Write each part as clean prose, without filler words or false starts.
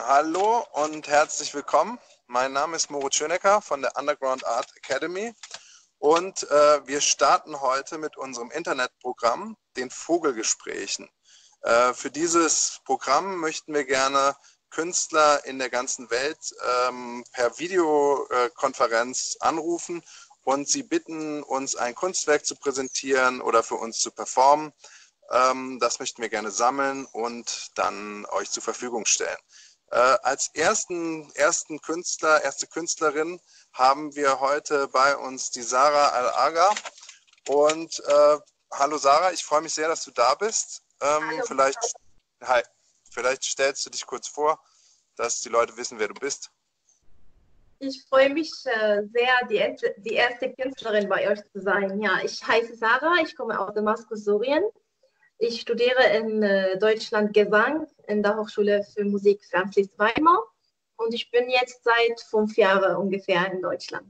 Hallo und herzlich willkommen. Mein Name ist Moritz Schönecker von der Underground Art Academy und wir starten heute mit unserem Internetprogramm, den Vogelgesprächen. Für dieses Programm möchten wir gerne Künstler in der ganzen Welt per Videokonferenz anrufen und sie bitten, uns ein Kunstwerk zu präsentieren oder für uns zu performen. Das möchten wir gerne sammeln und dann euch zur Verfügung stellen. Als erste Künstlerin haben wir heute bei uns die Sarah Al-Aga. Und hallo Sarah, ich freue mich sehr, dass du da bist. Hallo. Vielleicht stellst du dich kurz vor, dass die Leute wissen, wer du bist. Ich freue mich sehr, die erste Künstlerin bei euch zu sein. Ja, ich heiße Sarah, ich komme aus Damaskus, Syrien. Ich studiere in Deutschland Gesang in der Hochschule für Musik Franzlis Weimar und ich bin jetzt seit 5 Jahren ungefähr in Deutschland.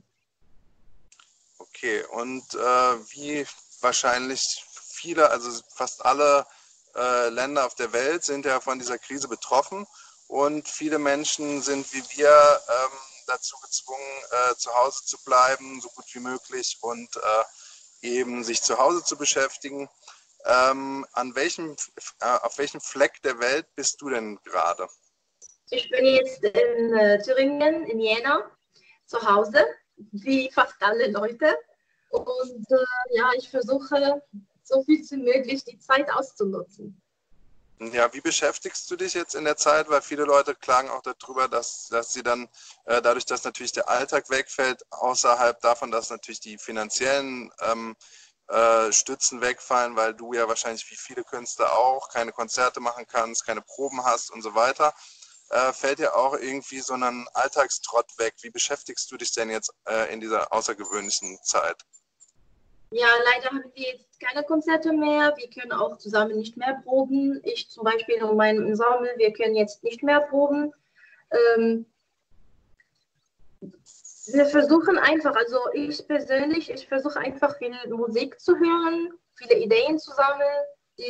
Okay, und wie wahrscheinlich viele, also fast alle Länder auf der Welt sind ja von dieser Krise betroffen und viele Menschen sind wie wir dazu gezwungen, zu Hause zu bleiben, so gut wie möglich und eben sich zu Hause zu beschäftigen. Auf welchem Fleck der Welt bist du denn gerade? Ich bin jetzt in Thüringen, in Jena, zu Hause, wie fast alle Leute. Und ja, ich versuche, so viel wie möglich die Zeit auszunutzen. Ja, wie beschäftigst du dich jetzt in der Zeit? Weil viele Leute klagen auch darüber, dass sie dann, dadurch, dass natürlich der Alltag wegfällt, außerhalb davon, dass natürlich die finanziellen Stützen wegfallen, weil du ja wahrscheinlich wie viele Künstler auch keine Konzerte machen kannst, keine Proben hast und so weiter, fällt ja auch irgendwie so ein Alltagstrott weg. Wie beschäftigst du dich denn jetzt in dieser außergewöhnlichen Zeit? Ja, leider haben wir jetzt keine Konzerte mehr. Wir können auch zusammen nicht mehr proben. Ich zum Beispiel und mein Ensemble, wir können jetzt nicht mehr proben. Wir versuchen einfach, also ich persönlich, ich versuche einfach viel Musik zu hören, viele Ideen zu sammeln,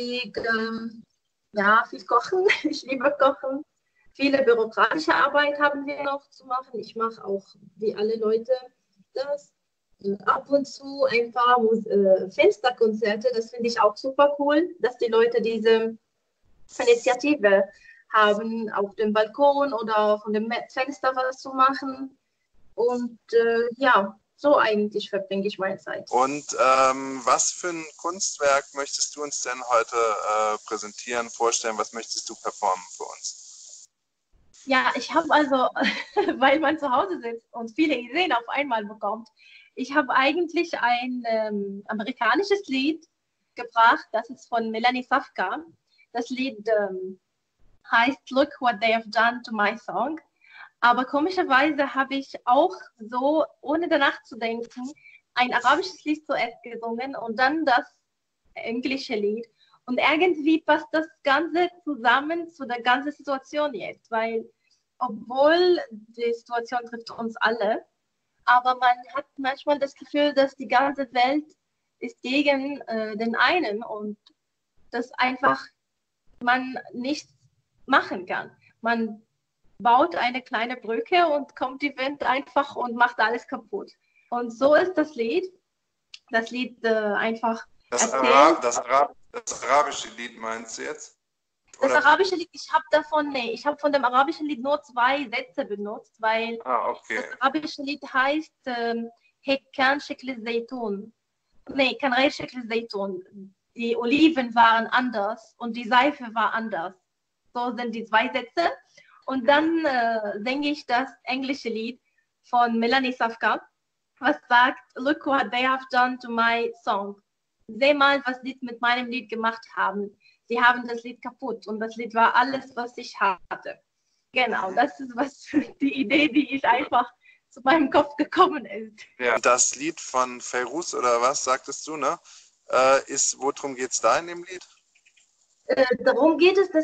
ja, viel kochen. Ich liebe kochen. Viele bürokratische Arbeit haben wir noch zu machen. Ich mache auch, wie alle Leute, das. Ab und zu ein paar Fensterkonzerte, das finde ich auch super cool, dass die Leute diese Initiative haben, auf dem Balkon oder von dem Fenster was zu machen. Und ja, so eigentlich verbringe ich meine Zeit. Und was für ein Kunstwerk möchtest du uns denn heute präsentieren, vorstellen? Was möchtest du performen für uns? Ja, ich habe also, weil man zu Hause sitzt und viele Ideen auf einmal bekommt, ich habe eigentlich ein amerikanisches Lied gebracht, das ist von Melanie Safka. Das Lied heißt Look What They Have Done to My Song. Aber komischerweise habe ich auch so, ohne danach zu denken, ein arabisches Lied zuerst gesungen und dann das englische Lied. Und irgendwie passt das Ganze zusammen zu der ganzen Situation jetzt, weil obwohl die Situation trifft uns alle, aber man hat manchmal das Gefühl, dass die ganze Welt ist gegen den einen und dass einfach man nichts machen kann. Man baut eine kleine Brücke und kommt die Wind einfach und macht alles kaputt. Und so ist das Lied. Das Lied einfach erzählt. Das arabische Lied meinst du jetzt? Das arabische Lied, ich habe von dem arabischen Lied nur 2 Sätze benutzt, weil okay. Das arabische Lied heißt Hekkan Shekli Zaytun. Nee, Kanrei Shekli Zaytun. Die Oliven waren anders und die Seife war anders. So sind die 2 Sätze. Und dann singe ich das englische Lied von Melanie Safka, was sagt, Look what they have done to my song. Seh mal, was sie mit meinem Lied gemacht haben. Sie haben das Lied kaputt und das Lied war alles, was ich hatte. Genau, das ist die Idee, die ich einfach zu meinem Kopf gekommen ist. Ja. Das Lied von Fairuz oder was sagtest du, ne? Worum geht es da in dem Lied? Darum geht es,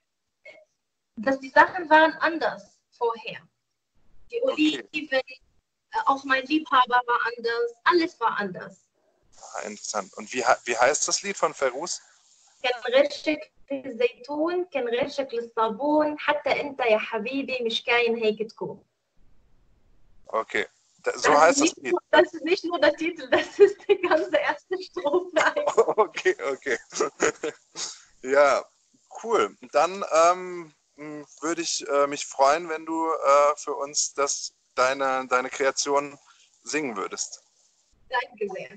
dass die Sachen waren anders vorher. Die Oliven, auch mein Liebhaber war anders, alles war anders. Interessant. Und wie heißt das Lied von Fairuz? زيت الزيتون كان غير شكل الصابون، حتى أنت يا حبيبي مش كاين هيك تكون. Okay, so heißt das Lied. Das ist nicht nur der Titel, das ist die ganze erste Strophe. Okay, okay. Ja, cool. Dann würde ich mich freuen, wenn du für uns deine Kreation singen würdest. Danke sehr.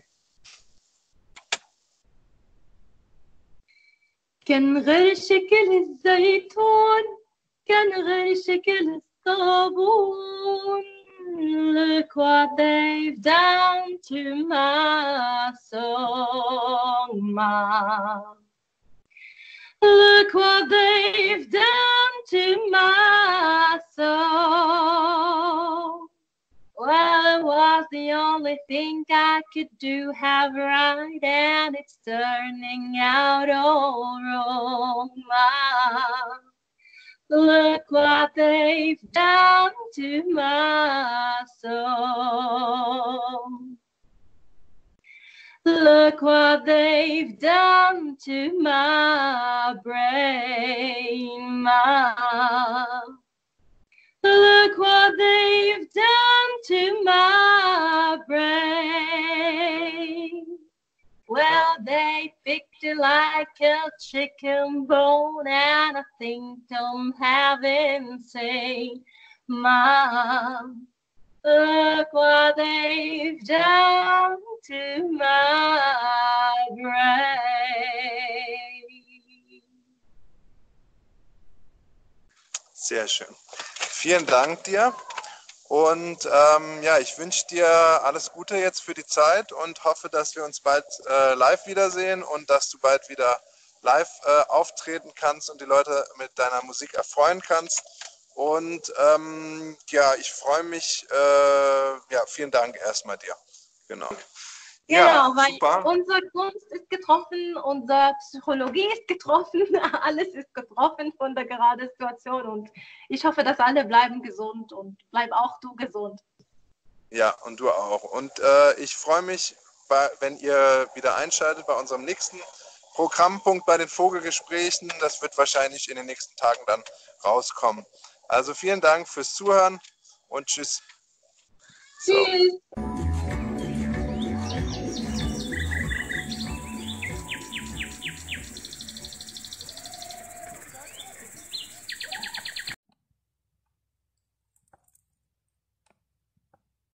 كان غير شكل الزيتون، كان غير شكل الصابون. Look what they've done to my song, Mom. Look what they've done to my soul. Well, it was the only thing I could do have right, and it's turning out all wrong, Mom. Look what they've done to my soul. Look what they've done to my brain, Mom. Look what they've done to my brain. Well, they picked it like a chicken bone, and I think I'm having insane, Mom. Look what they've done to my brain. Sehr schön. Vielen Dank dir. Und ja, ich wünsche dir alles Gute jetzt für die Zeit und hoffe, dass wir uns bald live wiedersehen und dass du bald wieder live auftreten kannst und die Leute mit deiner Musik erfreuen kannst. Und ja, ich freue mich. Ja, vielen Dank erstmal dir. Genau. Genau, Ja, weil super. unsere Kunst ist getroffen, unsere Psychologie ist getroffen, alles ist getroffen von der geraden Situation und ich hoffe, dass alle bleiben gesund und bleib auch du gesund. Ja, und du auch. Und ich freue mich, wenn ihr wieder einschaltet bei unserem nächsten Programmpunkt bei den Vogelgesprächen. Das wird wahrscheinlich in den nächsten Tagen dann rauskommen. Also vielen Dank fürs Zuhören und tschüss. So. Tschüss.